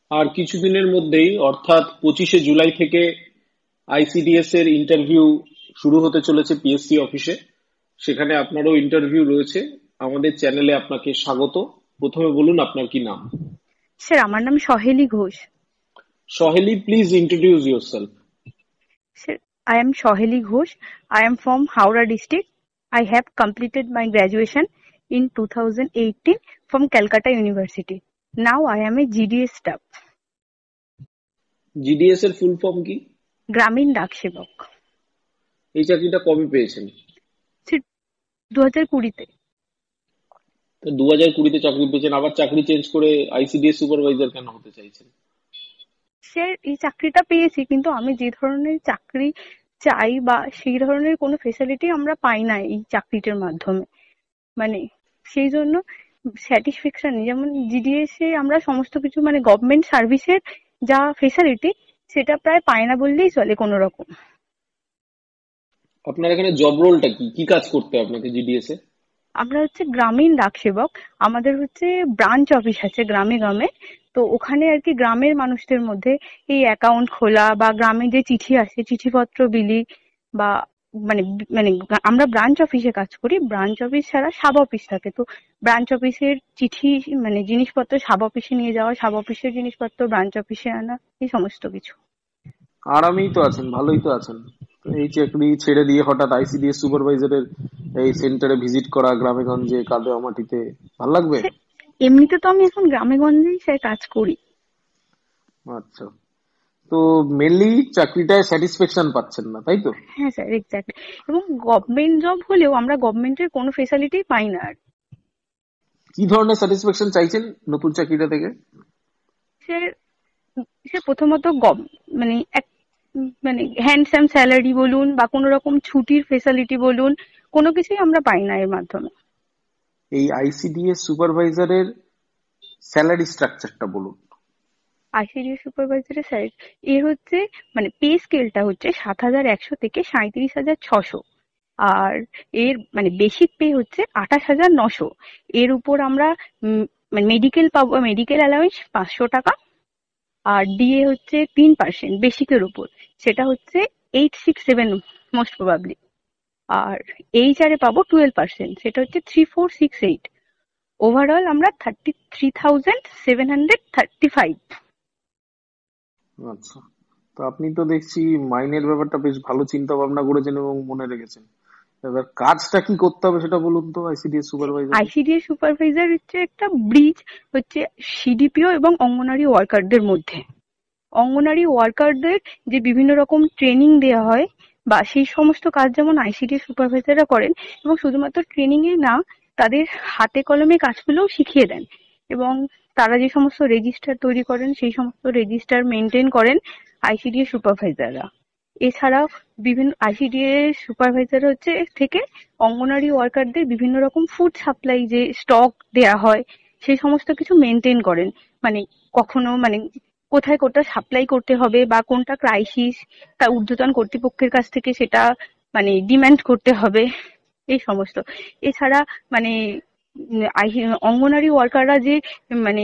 আর কিছুদিনের মধ্যেই অর্থাৎ 25শে জুলাই থেকে আইসিডিএস এর ইন্টারভিউ শুরু হতে চলেছে পিএসসি অফিসে। সেখানে আপনারও ইন্টারভিউ রয়েছে। আমাদের চ্যানেলে আপনাকে স্বাগত। প্রথমে বলুন আপনার কি নাম। স্যার, আমার নাম Saheli Ghosh. Saheli, please introduce yourself. Sir, I am Soheli Ghosh. I am from Howrah district. I have completed my graduation in 2018 from Calcutta University. Now I am a GDS staff, GDS এর ফুল ফর্ম কি? গ্রামীণ ডাক সেবক। এই চাকরিটা কবে পেয়েছেন? Sir, 2020-তে। তো 2020-তে চাকরি পেয়েছেন, আবার চাকরি চেঞ্জ করে আইসিডিএস সুপারভাইজার কেন হতে চাইছেন? স্যার, এই চাকরিটা পেয়েছি, কিন্তু আমি যে ধরনের চাকরি চাই বা সেই ধরনের কোনো ফেসিলিটি আমরা পাই না এই চাকরিটার মাধ্যমে। মানে সেই জন্য স্যাটিসফ্যাকশন নেই। যেমন জিডিএস এ আমরা সমস্ত কিছু মানে গভর্নমেন্ট সার্ভিসের যা ফেসিলিটি সেটা প্রায় পাই না বললেই চলে কোনো রকম। আপনার এখানে জব রোলটা কি, কি কাজ করতে হয় আপনাকে জিডিএস এ? আমরা হচ্ছে গ্রামীণ ডাক সেবক। আমাদের হচ্ছে ব্রাঞ্চ অফিস আছে গ্রামে গ্রামে। তো ওখানে আর কি গ্রামের মানুষদের মধ্যে এই অ্যাকাউন্ট খোলা বা গ্রামে যে চিঠি আসে চিঠিপত্র বিলি বা মানে মানে আমরা ব্রাঞ্চ অফিসে কাজ করি। ব্রাঞ্চ অফিস ছাড়া সাব অফিস থাকে। তো ব্রাঞ্চ অফিসের চিঠি মানে জিনিসপত্র সাব অফিসে নিয়ে যাওয়া, সাব অফিসের জিনিসপত্র ব্রাঞ্চ অফিসে আনা, এই সমস্ত কিছু। আরামেই তো আছেন, ভালোই তো আছেন। তো এই চাকরি ছেড়ে দিয়ে হঠাৎ আইসিডিএস সুপারভাইজারের এই সেন্টারে ভিজিট করা, গ্রামে গঞ্জে কাদা মাটিতে, ভাল লাগবে? এমনিতে তো আমি এখন গ্রামে গঞ্জেই সে কাজ করি। আচ্ছা। তো মেনলি চাকরিটায় স্যাটিসফ্যাকশন পাচ্ছেন না, তাই তো? হ্যাঁ স্যার, এক্স্যাক্টলি। এবং গভর্নমেন্ট জব হলেও আমরা গভর্নমেন্টের কোনো ফেসিলিটি পাই না আর। কি ধরনের স্যাটিসফ্যাকশন চাইছেন নতুন চাকরিটা থেকে? সে সে প্রথমত মানে এক মানে হ্যান্ডসাম স্যালারি বলুন বা কোনো রকম ছুটির ফেসিলিটি বলুন, কোনো কিছুই আমরা পাই না এর মাধ্যমে। এই আইসিডিএস সুপারভাইজারের স্যালারি স্ট্রাকচারটা বলুন। আইসিডিএস সুপারভাইজারের স্যার এর হচ্ছে মানে পে স্কেলটা হচ্ছে 7,100 থেকে 37,600। আর এর মানে বেসিক পে হচ্ছে 28,900। এর উপর আমরা মানে মেডিকেল পাবো, মেডিকেল অ্যালাউন্স 500 টাকা। আর ডিএ হচ্ছে 3% বেসিকের উপর, সেটা হচ্ছে 867 মোস্ট প্রবাবলি। আর এইচআর এ পাবো 12%, সেটা হচ্ছে 3468। ওভারঅল আমরা 33,735। আচ্ছা। তো আপনি তো দেখছি মাইনের ব্যাপারটা বেশ ভালো চিন্তা ভাবনা করেছেন এবং মনে রেখেছেন। এবার কাজটা কি করতে হবে সেটা বলুন তো আইসিডিএস সুপারভাইজারের। আইসিডিএস সুপারভাইজার হচ্ছে একটা ব্রিজ হচ্ছে সিডিপিও এবং অঙ্গনারী ওয়ার্কারদের মধ্যে। অঙ্গনারী ওয়ার্কারদের যে বিভিন্ন রকম ট্রেনিং দেওয়া হয় বা সেই সমস্ত কাজ যেমন আইসিডিএস সুপারভাইজাররা করেন, এবং শুধুমাত্র ট্রেনিং এ না, তাদের হাতে কলমে কাজগুলোও শিখিয়ে দেন। এবং তারা যে সমস্ত রেজিস্টার তৈরি করেন সেই সমস্ত রেজিস্টার মেনটেন করেন আইসিডিএস সুপারভাইজাররা। এছাড়াও বিভিন্ন আইসিডিএস সুপারভাইজার হচ্ছে থেকে অঙ্গনারী ওয়ার্কারদের বিভিন্ন রকম ফুড সাপ্লাই যে স্টক দেয়া হয় সেই সমস্ত কিছু মেনটেন করেন। মানে কখনো মানে কোথায় কোনটা সাপ্লাই করতে হবে বা কোনটা ক্রাইসিস, তা ঊর্ধ্বতন কর্তৃপক্ষের কাছ থেকে সেটা মানে ডিমান্ড করতে হবে, এই সমস্ত। এছাড়া মানে অঙ্গনারী ওয়ার্কাররা যে মানে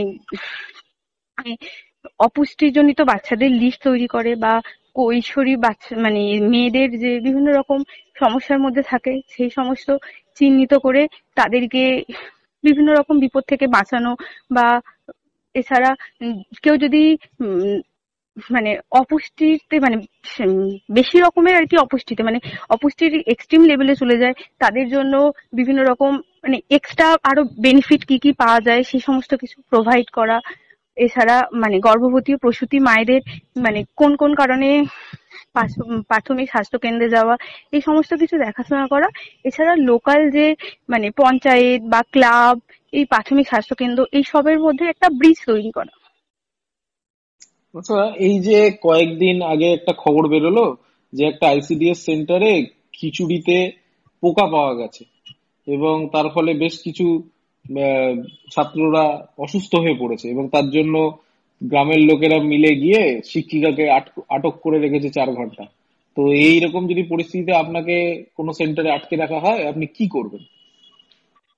অপুষ্টিজনিত বাচ্চাদের লিস্ট তৈরি করে বা কৈশোরী বাচ্চা মানে মেয়েদের যে বিভিন্ন রকম সমস্যার মধ্যে থাকে সেই সমস্ত চিহ্নিত করে তাদেরকে বিভিন্ন রকম বিপদ থেকে বাঁচানো। বা এছাড়া কেউ যদি উম, মানে অপুষ্টিতে মানে বেশি রকমের আর কি অপুষ্টিতে মানে অপুষ্টির এক্সট্রিম লেভেলে চলে যায়, তাদের জন্য বিভিন্ন রকম মানে এক্সট্রা আরো বেনিফিট কি কি পাওয়া যায় সেই সমস্ত কিছু প্রোভাইড করা। এছাড়া মানে গর্ভবতী ও প্রসূতি মায়েদের মানে কোন কোন কারণে প্রাথমিক স্বাস্থ্য কেন্দ্রে যাওয়া, এই সমস্ত কিছু দেখাশোনা করা। এছাড়া লোকাল যে মানে পঞ্চায়েত বা ক্লাব, এই প্রাথমিক স্বাস্থ্য কেন্দ্র, এই সবের মধ্যে একটা ব্রিজ তৈরি করা। আচ্ছা, এই যে কয়েকদিন আগে একটা খবর বেরোলো যে একটা আইসিডিএস সেন্টারে খিচুড়িতে পোকা পাওয়া গেছে এবং তার ফলে বেশ কিছু আহ, ছাত্ররা অসুস্থ হয়ে পড়েছে এবং তার জন্য গ্রামের লোকেরা মিলে গিয়ে শিক্ষিকাকে আটক করে রেখেছে 4 ঘন্টা। তো এইরকম যদি পরিস্থিতিতে আপনাকে কোনো সেন্টারে আটকে রাখা হয় আপনি কি করবেন?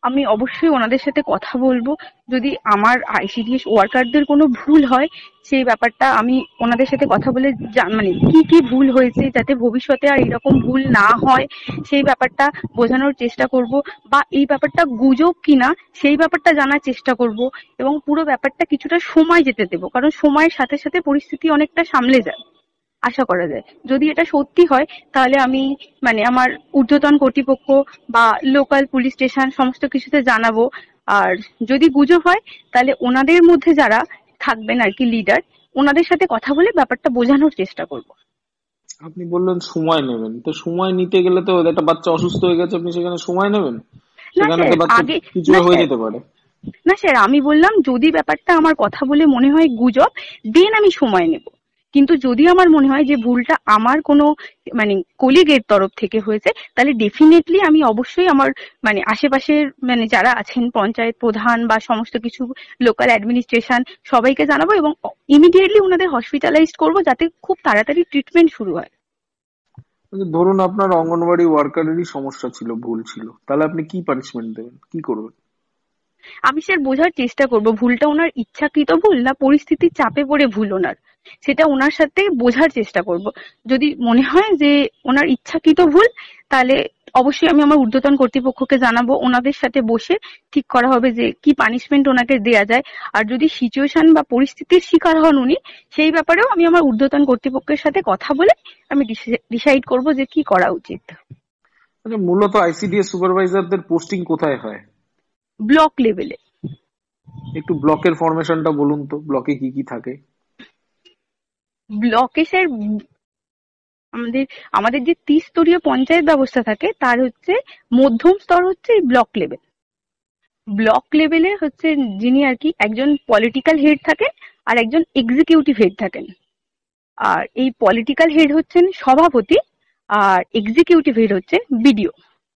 আমি অবশ্যই ওনাদের সাথে কথা বলবো। যদি আমার আইসিডিএস ওয়ার্কারদের কোনো ভুল হয়, সেই ব্যাপারটা আমি ওনাদের সাথে কথা বলে মানে কি কি ভুল হয়েছে যাতে ভবিষ্যতে আর এরকম ভুল না হয় সেই ব্যাপারটা বোঝানোর চেষ্টা করব, বা এই ব্যাপারটা গুজব কিনা সেই ব্যাপারটা জানার চেষ্টা করব, এবং পুরো ব্যাপারটা কিছুটা সময় যেতে দেবো, কারণ সময়ের সাথে সাথে পরিস্থিতি অনেকটা সামলে যায়, আশা করা যায়। যদি এটা সত্যি হয় তাহলে আমি মানে আমার ঊর্ধ্বতন কর্তৃপক্ষ বা লোকাল পুলিশ স্টেশন সমস্ত কিছুতে জানাবো। আর যদি গুজব হয় তাহলে ওনাদের মধ্যে যারা থাকবেন আর কি লিডার, ওনাদের সাথে কথা বলে ব্যাপারটা বোঝানোর চেষ্টা করব। আপনি বললেন সময় নেবেন, তো সময় নিতে গেলে তো একটা বাচ্চা অসুস্থ হয়ে গেছে, আপনি সেখানে সময় নেবেন? না সেখানে স্যার, তো বাচ্চা আগে কিছু না হয়ে স্যার, যেতে পারে। না স্যার, আমি বললাম যদি ব্যাপারটা আমার কথা বলে মনে হয় গুজব, দেন আমি সময় নেব। কিন্তু যদি আমার মনে হয় যে ভুলটা আমার কোনো মানে কলিগের তরফ থেকে হয়েছে, তাহলে ডেফিনেটলি আমি অবশ্যই আমার মানে আশেপাশের মানে যারা আছেন পঞ্চায়েত প্রধান বা সমস্ত কিছু লোকাল অ্যাডমিনিস্ট্রেশন সবাইকে জানাবো, এবং ইমিডিয়েটলি ওনাদের হসপিটালাইজড করবো যাতে খুব তাড়াতাড়ি ট্রিটমেন্ট শুরু হয়। আচ্ছা, ধরুন আপনার অঙ্গনবাড়ি ওয়ার্কারেরই সমস্যা ছিল, ভুল ছিল, তাহলে আপনি কি পানিশমেন্ট দেবেন, কি করবেন? আমি স্যার বোঝার চেষ্টা করব ভুলটা ওনার ইচ্ছাকৃত ভুল না পরিস্থিতির চাপে পড়ে ভুল ওনার, সেটা ওনার সাথে বোঝার চেষ্টা করব। যদি মনে হয় যে ওনার ইচ্ছাকৃত ভুল, তাহলে অবশ্যই আমি আমার ঊর্ধ্বতন কর্তৃপক্ষকে জানাবো, ওনাদের সাথে বসে ঠিক করা হবে যে কি পানিশমেন্ট ওনাকে দেয়া যায়। আর যদি সিচুয়েশন বা পরিস্থিতির শিকার হন উনি, সেই ব্যাপারেও আমি আমার ঊর্ধ্বতন কর্তৃপক্ষের সাথে কথা বলে আমি ডিসাইড করব যে কি করা উচিত। আচ্ছা, মূলত আইসিডিএস সুপারভাইজারদের পোস্টিং কোথায় হয়? ব্লক লেভেলে। একটু ব্লকের ফরমেশনটা বলুন তো, ব্লকে কি কি থাকে? ব্লকে স্যার আমাদের আমাদের যে ত্রিস্তরীয় পঞ্চায়েত ব্যবস্থা থাকে তার হচ্ছে মধ্যম স্তর হচ্ছে ব্লক লেভেল। ব্লক লেভেলে হচ্ছে যিনি আর কি একজন পলিটিক্যাল হেড থাকেন আর একজন এক্সিকিউটিভ হেড থাকেন। আর এই পলিটিক্যাল হেড হচ্ছেন সভাপতি, আর এক্সিকিউটিভ হেড হচ্ছেন বিডিও,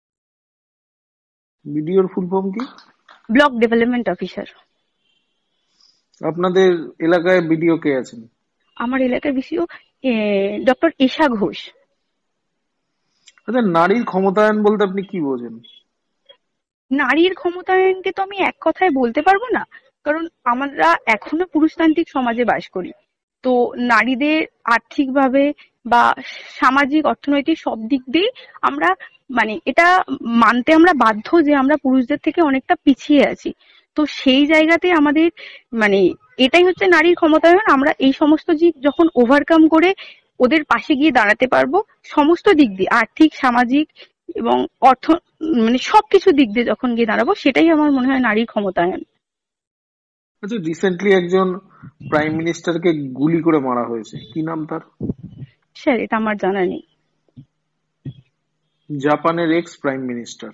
বিডিওর ফুল ফর্ম কি? Block development officer. আপনাদের এলাকায় বিডিও কে আছেন? আমার এলাকার বিডিও ডক্টর এশা ঘোষ। আচ্ছা, নারীর ক্ষমতায়ন বলতে আপনি কি বোঝেন? নারীর ক্ষমতায়নকে তো আমি এক কথায় বলতে পারবো না, কারণ আমরা এখনো পুরুষতান্ত্রিক সমাজে বাস করি। তো নারীদের আর্থিকভাবে বা সামাজিক অর্থনৈতিক সব দিক দিয়েই আমরা মানে এটা মানতে আমরা বাধ্য যে আমরা পুরুষদের থেকে অনেকটা পিছিয়ে আছি। তো সেই জায়গাতে আমাদের মানে এটাই হচ্ছে নারীর ক্ষমতায়ন। আমরা এই সমস্ত দিক যখন ওভারকাম করে ওদের পাশে গিয়ে দাঁড়াতে পারবো, সমস্ত দিক দিয়ে আর্থিক সামাজিক এবং অর্থ মানে সবকিছু দিক দিয়ে যখন গিয়ে দাঁড়াবো, সেটাই আমার মনে হয় নারীর ক্ষমতায়ন। আচ্ছা, রিসেন্টলি একজন প্রাইম মিনিস্টারকে গুলি করে মারা হয়েছে, কি নাম তার? স্যার এটা আমার জানা নেই। জাপানের এক্স প্রাইম মিনিস্টার।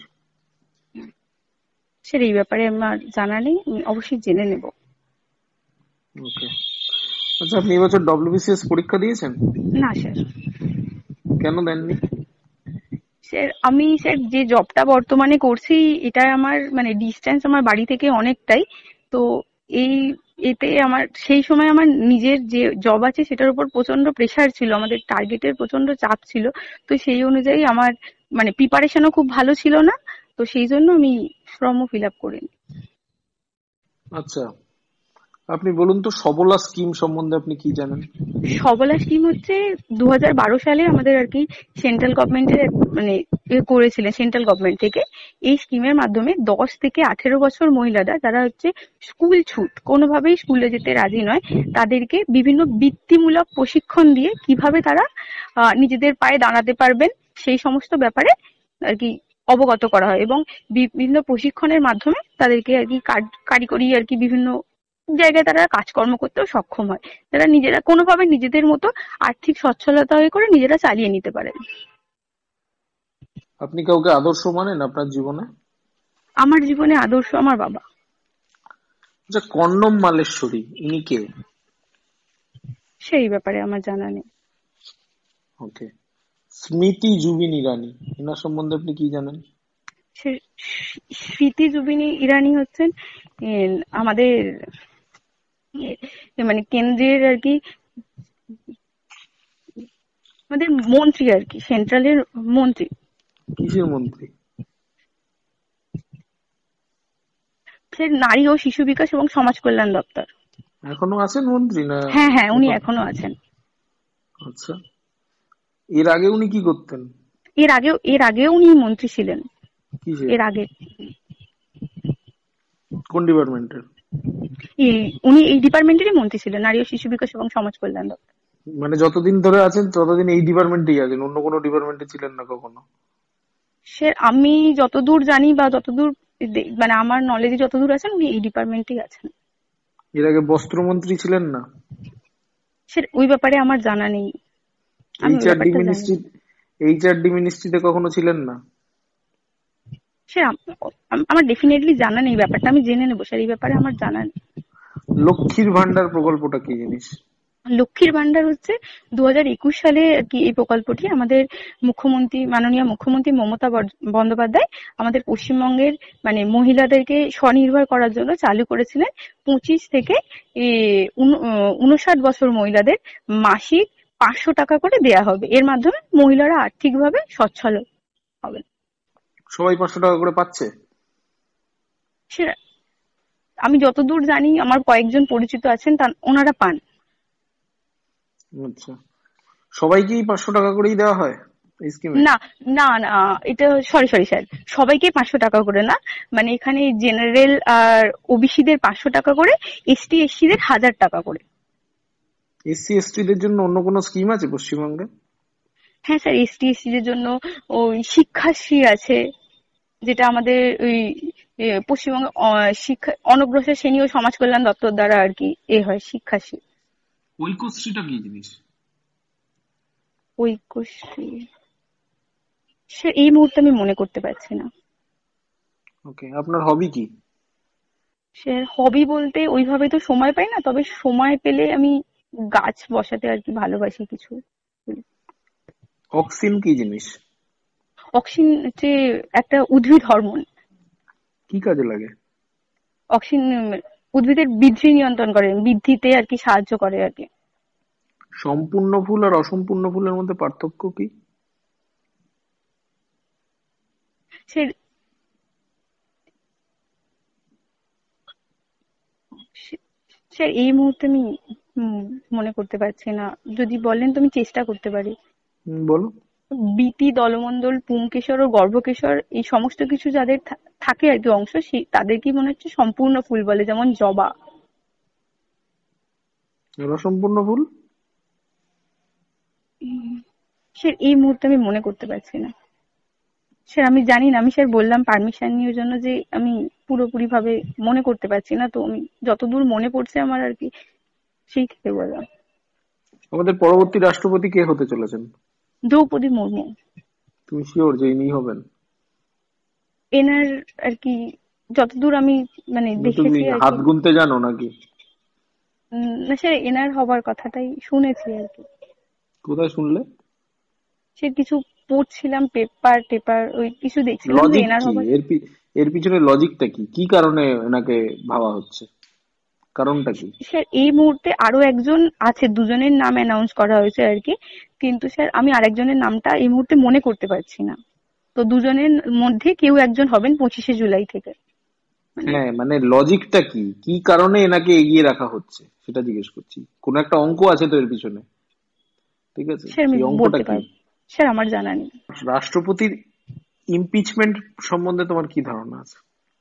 স্যার এই ব্যাপারে আমার জানা নেই, আমি অবশ্যই জেনে নেব। ওকে। আচ্ছা, আপনি এবছর ডব্লিউবিসিএস পরীক্ষা দিয়েছেন? না স্যার। কেন দেননি? স্যার আমি স্যার যে জবটা বর্তমানে করছি এটা আমার মানে ডিস্টেন্স আমার বাড়ি থেকে অনেকটাই। তো এই এতে আমার সেই সময় আমার নিজের যে জব আছে সেটার উপর প্রচন্ড প্রেসার ছিল, আমাদের টার্গেটের প্রচন্ড চাপ ছিল। তো সেই অনুযায়ী আমার মানে প্রিপারেশনও খুব ভালো ছিল না। তো সেই জন্য আমি ফর্মও ফিল আপ করিনি। আচ্ছা, আপনি বলুন তো সবলা স্কিম সম্বন্ধে আপনি কি জানেন? সবলা স্কিম হচ্ছে 2012 সালে আমাদের আর কি সেন্ট্রাল গভর্নমেন্টের মানে করেছিলেন সেন্ট্রাল গভর্নমেন্ট থেকে। এই স্কিমের মাধ্যমে 10 থেকে 18 বছর মহিলারা যারা হচ্ছে স্কুল ছুট কোনোভাবেই স্কুলে যেতে রাজি নয়, তাদেরকে বিভিন্ন বৃত্তিমূলক প্রশিক্ষণ দিয়ে কিভাবে তারা নিজেদের পায়ে দাঁড়াতে পারবেন সেই সমস্ত ব্যাপারে আর কি অবগত করা হয়, এবং বিভিন্ন প্রশিক্ষণের মাধ্যমে তাদেরকে আর কি কারিগরি আর কি বিভিন্ন জায়গায় তারা কাজকর্ম করতেও সক্ষম হয়, যারা নিজেরা কোনোভাবে নিজেদের মতো আর্থিক সচ্ছলতা হয়ে করে নিজেরা চালিয়ে নিতে পারে। আপনি কাউকে আদর্শ মানেন আপনার জীবনে? আমার জীবনে আদর্শ আমার বাবা। আচ্ছা, কন্নম মালেশ্বরী ইনি কে? সেই ব্যাপারে আমার জানা নেই। ওকে। স্মৃতি জুবিন ইরানি, এনার সম্বন্ধে আপনি কি জানেন? স্মৃতি জুবিনী ইরানি হচ্ছেন আমাদের মানে কেন্দ্রের আর কি আমাদের মন্ত্রী আর কি, সেন্ট্রালের মন্ত্রী। কিসের মন্ত্রী? সে নারী ও শিশু বিকাশ এবং সমাজ কল্যাণ দপ্তর। এখনো আছেন মন্ত্রী না? হ্যাঁ হ্যাঁ, উনি এখন? এখনো আছেন। আচ্ছা, এর আগে উনি কি করতেন? এর আগেও উনি মন্ত্রী ছিলেন। কিসের? এর আগে কোন ডিপার্টমেন্টের? উনি এই ডিপার্টমেন্টেরই মন্ত্রী ছিলেন, নারী ও শিশু বিকাশ এবং সমাজ কল্যাণ দপ্তর। মানে যতদিন ধরে আছেন ততদিন এই ডিপার্টমেন্টেই আছেন, অন্য কোনো ডিপার্টমেন্টে ছিলেন না কখনো? সে আমি যতদূর জানি বা যতদূর মানে আমার নলেজে যতদূর আছেন, উনি এই ডিপার্টমেন্টেই আছেন। এর আগে বস্ত্রমন্ত্রী ছিলেন না? সে ওই ব্যাপারে আমার জানা নেই, আমি ওই এইচআরডি ব্যাপারটা জানি মিনিস্ট্রি, না। এইচআরডি মিনিস্ট্রিতে কখনো ছিলেন না? সে আমার ডেফিনেটলি জানা নেই, ব্যাপারটা আমি জেনে নেবো স্যার, এই ব্যাপারে আমার জানা নেই। লক্ষ্মীর ভান্ডার প্রকল্পটা কি জিনিস? লক্ষ্মীর ভান্ডার হচ্ছে 2021 সালে আর কি এই প্রকল্পটি আমাদের মাননীয় মুখ্যমন্ত্রী মমতা বন্দ্যোপাধ্যায় আমাদের পশ্চিমবঙ্গের মানে মহিলাদেরকে স্বনির্ভর করার জন্য চালু করেছিলেন। 25 থেকে 59 বছর মহিলাদের মাসিক 500 টাকা করে দেয়া হবে। এর মাধ্যমে মহিলারা আর্থিকভাবে সচ্ছল হবে। সবাই 500 টাকা করে পাচ্ছে? সে আমি যতদূর জানি, আমার কয়েকজন পরিচিত আছেন, ওনারা পান। আচ্ছা, সবাইকেই 500 টাকা করেই দেওয়া হয় এই স্কিমে? না না না, এটা সরি সরি স্যার, সবাইকে 500 টাকা করে না, মানে এখানে জেনারেল আর ওবিসিদের 500 টাকা করে, এসটি এসসিদের 1000 টাকা করে। এসসি এসটি দের জন্য অন্য কোনো স্কিম আছে পশ্চিমবঙ্গে? হ্যাঁ স্যার, এসটি এসসিদের জন্য ওই শিক্ষাশ্রী আছে, যেটা আমাদের ওই পশ্চিমবঙ্গ শিক্ষা অনগ্রসর শ্রেণী ও সমাজ কল্যাণ দপ্তর দ্বারা আর কি হয় শিক্ষাশ্রী। ঐক্যশ্রীটা কি জিনিস? ঐক্যশ্রী সে এই মুহূর্তে আমি মনে করতে পারছি না। ওকে, আপনার হবি কি? সে হবি বলতে ওইভাবে তো সময় পাই না, তবে সময় পেলে আমি গাছ বসাতে আর কি ভালোবাসি কিছু। অক্সিন কি জিনিস? অক্সিন হচ্ছে একটা উদ্ভিদ হরমোন। কি কাজে লাগে? অক্সিন উদ্ভিদের বৃদ্ধি নিয়ন্ত্রণ করে, বৃদ্ধিতে আর কি সাহায্য করে আর কি। সম্পূর্ণ ফুল আর অসম্পূর্ণ ফুলের মধ্যে পার্থক্য কি? সে স্যার এই মুহূর্তে আমি হুম, মনে করতে পারছি না, যদি বলেন তো আমি চেষ্টা করতে পারি। বলো। বিটি, দলমণ্ডল, পুংকেশর ও গর্ভকেশর এই সমস্ত কিছু যাদের থাকে আর কি অংশ, সেই তাদেরকেই মনে হচ্ছে সম্পূর্ণ ফুল বলে, যেমন জবা। আর অসম্পূর্ণ ফুল? স্যার এই মুহূর্তে আমি মনে করতে পারছি না। স্যার আমি জানি না, আমি স্যার বললাম পারমিশন নিয়ে জন্য যে আমি পুরোপুরি ভাবে মনে করতে পারছি না, তো আমি যতদূর মনে পড়ছে আমার আর কি সেই থেকে বললাম। আমাদের পরবর্তী রাষ্ট্রপতি কে হতে চলেছেন? দ্রৌপদী মুর্মু। তুমি শিওর যে ইনি হবেন? এনার আর কি যতদূর আমি মানে তুমি দেখেছি আর কি, হাত গুনতে জানো নাকি? না স্যার এনার হবার কথাটাই শুনেছি আর কি। কোথায় শুনলে? সে কিছু পড়ছিলাম, পেপার টেপার ওই কিছু দেখছিলাম যে লজিক এনার কি হবার। এর পিছনে লজিকটা কি, কি কারণে এনাকে ভাবা হচ্ছে, কারণটা কি? স্যার এই মুহূর্তে আরো একজন আছে, দুজনের নাম অ্যানাউন্স করা হয়েছে আর কি, কিন্তু স্যার আমি আরেকজনের নামটা এই মুহূর্তে মনে করতে পারছি না। তো দুজনের মধ্যে কেউ একজন হবেন 25শে জুলাই থেকে। মানে হ্যাঁ, মানে লজিকটা কি, কি কারণে এনাকে এগিয়ে রাখা হচ্ছে সেটা জিজ্ঞেস করছি। কোন একটা অঙ্ক আছে তো এর পিছনে, ঠিক আছে? স্যার আমি এই অঙ্কটা বলতে কি? পারবো, স্যার আমার জানা নেই। রাষ্ট্রপতির ইমপিচমেন্ট সম্বন্ধে তোমার কি ধারণা আছে?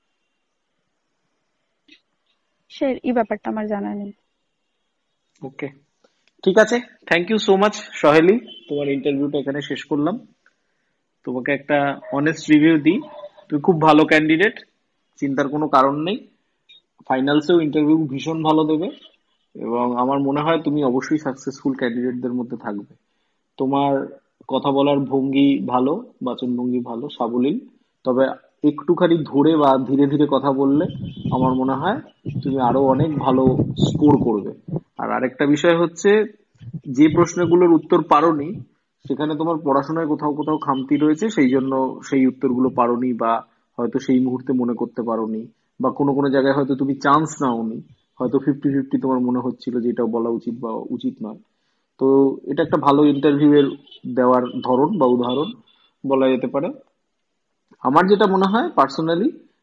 স্যার এই ব্যাপারটা আমার জানা নেই। ওকে, ঠিক আছে। Thank you so much Saheli, তোমার ইন্টারভিউটা এখানে শেষ করলাম। তোমাকে একটা অনেস্ট রিভিউ দিই, তুমি খুব ভালো ক্যান্ডিডেট, চিন্তার কোনো কারণ নেই। ফাইনালসেও ইন্টারভিউ ভীষণ ভালো দেবে এবং আমার মনে হয় তুমি অবশ্যই সাকসেসফুল ক্যান্ডিডেটদের মধ্যে থাকবে। তোমার কথা বলার ভঙ্গি ভালো, বাচনভঙ্গি ভালো, সাবলীল, তবে একটুখানি ধরে বা ধীরে ধীরে কথা বললে আমার মনে হয় তুমি আরো অনেক ভালো স্কোর করবে। আর আরেকটা বিষয় হচ্ছে, যে প্রশ্নগুলোর উত্তর পারোনি সেখানে তোমার পড়াশোনায় কোথাও কোথাও খামতি রয়েছে, সেই জন্য সেই উত্তরগুলো পারোনি, বা হয়তো সেই মুহূর্তে মনে করতে পারোনি, বা কোনো কোনো জায়গায় হয়তো তুমি চান্স নাওনি, হয়তো 50-50 তোমার মনে হচ্ছিল যে এটা বলা উচিত বা উচিত নয়। তো এটা একটা ভালো ইন্টারভিউ এর দেওয়ার ধরন বা উদাহরণ বলা যেতে পারে। আমার যেটা মনে হয় পার্সোনালি,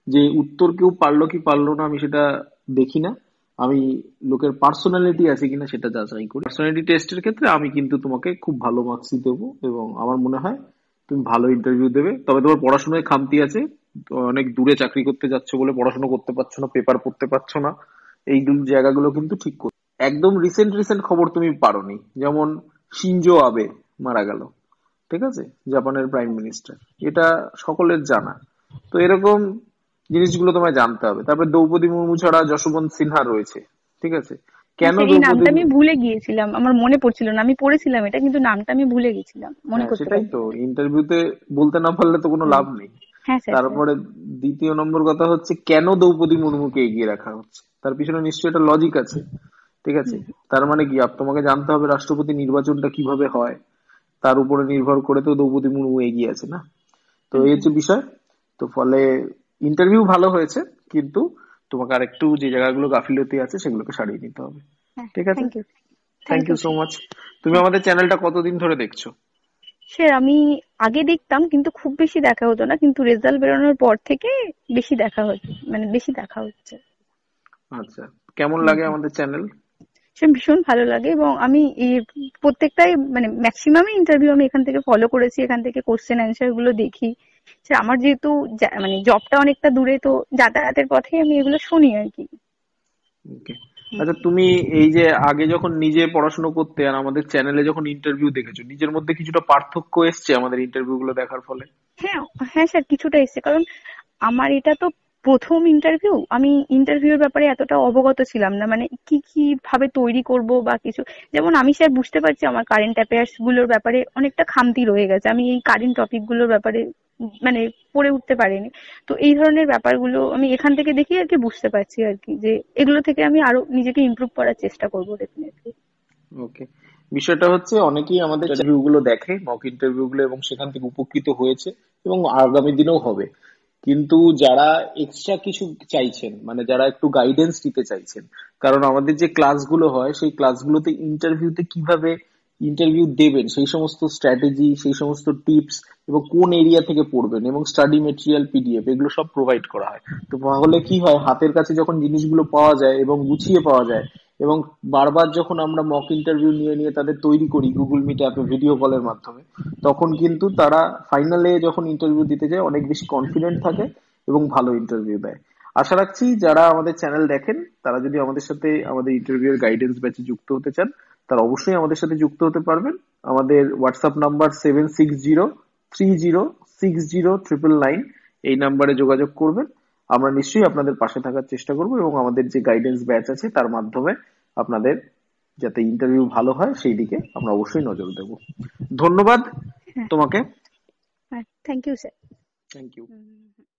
যে উত্তর কেউ পারলো কি পারলো না আমি সেটা দেখি না, আমি লোকের পার্সোনালিটি আছে কিনা সেটা যাচাই করি। পার্সোনালিটি টেস্টের ক্ষেত্রে আমি কিন্তু তোমাকে খুব ভালো মার্কসই দেবো, এবং আমার মনে হয় তুমি ভালো ইন্টারভিউ দেবে। তবে তোমার পড়াশোনায় খামতি আছে, তো অনেক দূরে চাকরি করতে যাচ্ছ বলে পড়াশোনা করতে পারছো না, পেপার পড়তে পারছো না, এই জায়গাগুলো কিন্তু ঠিক করো। একদম রিসেন্ট রিসেন্ট খবর তুমি পারোনি, যেমন শিনজো আবে মারা গেল, ঠিক আছে, জাপানের প্রাইম মিনিস্টার, এটা সকলের জানা। তো এরকম জিনিসগুলো তোমায় জানতে হবে। তারপরে দ্রৌপদী মুর্মু ছাড়া যশবন্ত সিনহা রয়েছে, ঠিক আছে, হ্যাঁ কেন স্যার, এই দ্রৌপদী নামটা আমি ভুলে গিয়েছিলাম, আমার মনে পড়ছিল না, আমি পড়েছিলাম এটা কিন্তু নামটা আমি ভুলে গেছিলাম, মনে হ্যাঁ করতে সেটাই পারছি তো, না। ইন্টারভিউতে বলতে না পারলে তো কোনো হুম। লাভ নেই। হ্যাঁ স্যার স্যার। তারপরে দ্বিতীয় নম্বর কথা হচ্ছে কেন দ্রৌপদী মুর্মুকে এগিয়ে রাখা হচ্ছে, তার পিছনে নিশ্চয়ই একটা লজিক আছে, ঠিক আছে। হুম। তার মানে কি, তোমাকে জানতে হবে রাষ্ট্রপতি নির্বাচনটা কিভাবে হয়, তার উপরে নির্ভর করে তো দ্রৌপদী মুর্মু এগিয়ে আছে না। তো হুম। এই হুম। হচ্ছে বিষয়। তো ফলে ইন্টারভিউ ভালো হয়েছে, কিন্তু তোমাকে আরেকটু যে জায়গাগুলো গাফিলতি আছে সেগুলোকে সারিয়ে নিতে হবে, হ্যাঁ, ঠিক আছে। Thank you. Thank thank you you so sir. Much. তুমি হ্যাঁ আমাদের চ্যানেলটা কতদিন ধরে দেখছো? স্যার, আমি আগে দেখতাম কিন্তু খুব বেশি দেখা হতো না, কিন্তু রেজাল্ট বেরোনোর পর থেকে বেশি দেখা হচ্ছে, মানে বেশি দেখা হচ্ছে। আচ্ছা, কেমন হুম লাগে হুম। আমাদের চ্যানেল? সে ভীষণ ভালো লাগে, এবং আমি এই প্রত্যেকটাই মানে ম্যাক্সিমামই ইন্টারভিউ আমি এখান থেকে ফলো করেছি, এখান থেকে কোশ্চেন অ্যান্সার গুলো দেখি। সে আমার যেহেতু মানে জবটা অনেকটা দূরে, তো যাতায়াতের পথে আমি এগুলো শুনি আর কি। ওকে। হুম। আচ্ছা, তুমি এই যে আগে যখন নিজে পড়াশোনা করতে আর আমাদের চ্যানেলে যখন ইন্টারভিউ দেখেছো, নিজের মধ্যে কিছুটা পার্থক্য এসছে আমাদের ইন্টারভিউ গুলো দেখার ফলে? হ্যাঁ, হ্যাঁ স্যার, কিছুটা এসছে, কারণ আমার এটা তো প্রথম ইন্টারভিউ, আমি ইন্টারভিউর ব্যাপারে এতটা অবগত ছিলাম না, মানে কি কি ভাবে তৈরি করব বা কিছু। যেমন আমি স্যার বুঝতে পারছি আমার কারেন্ট অ্যাফেয়ার্স গুলোর ব্যাপারে অনেকটা খামতি রয়ে গেছে, আমি এই কারেন্ট টপিক গুলোর ব্যাপারে মানে পড়ে উঠতে পারিনি। তো এই ধরনের ব্যাপারগুলো আমি এখান থেকে দেখি আর কি, বুঝতে পারছি আর কি, যে এগুলো থেকে আমি আরো নিজেকে ইমপ্রুভ করার চেষ্টা করবো ডেফিনেটলি। ওকে। বিষয়টা হচ্ছে অনেকেই আমাদের ইন্টারভিউ গুলো দেখে, মক ইন্টারভিউ গুলো, এবং সেখান থেকে উপকৃত হয়েছে এবং আগামী দিনেও হবে। কিন্তু যারা এক্সট্রা কিছু চাইছেন, মানে যারা একটু গাইডেন্স নিতে চাইছেন, কারণ আমাদের যে ক্লাসগুলো হয় সেই ক্লাসগুলোতে ইন্টারভিউতে কিভাবে ইন্টারভিউ দেবেন সেই সমস্ত স্ট্র্যাটেজি, সেই সমস্ত টিপস, এবং কোন এরিয়া থেকে পড়বেন, এবং স্টাডি মেটেরিয়াল, পিডিএফ, এগুলো সব প্রোভাইড করা হয়। তো তাহলে কি হয়, হাতের কাছে যখন জিনিসগুলো পাওয়া যায় এবং গুছিয়ে পাওয়া যায়, এবং বারবার যখন আমরা মক ইন্টারভিউ নিয়ে নিয়ে তাদের তৈরি করি গুগল মিট অ্যাপে ভিডিও কলের মাধ্যমে, তখন কিন্তু তারা ফাইনালে যখন ইন্টারভিউ দিতে যায় অনেক বেশি কনফিডেন্ট থাকে এবং ভালো ইন্টারভিউ দেয়। আশা রাখছি যারা আমাদের চ্যানেল দেখেন তারা যদি আমাদের সাথে আমাদের ইন্টারভিউ এর গাইডেন্স ব্যাচে যুক্ত হতে চান, তারা অবশ্যই আমাদের সাথে যুক্ত হতে পারবেন। আমাদের হোয়াটসঅ্যাপ নাম্বার 7603060999, এই নাম্বারে যোগাযোগ করবেন। আমরা নিশ্চয়ই আপনাদের পাশে থাকার চেষ্টা করব, এবং আমাদের যে গাইডেন্স ব্যাচ আছে তার মাধ্যমে আপনাদের যাতে ইন্টারভিউ ভালো হয় সেই দিকে আমরা অবশ্যই নজর দেব। ধন্যবাদ হ্যাঁ। তোমাকে। হ্যাঁ, thank you sir. Thank you.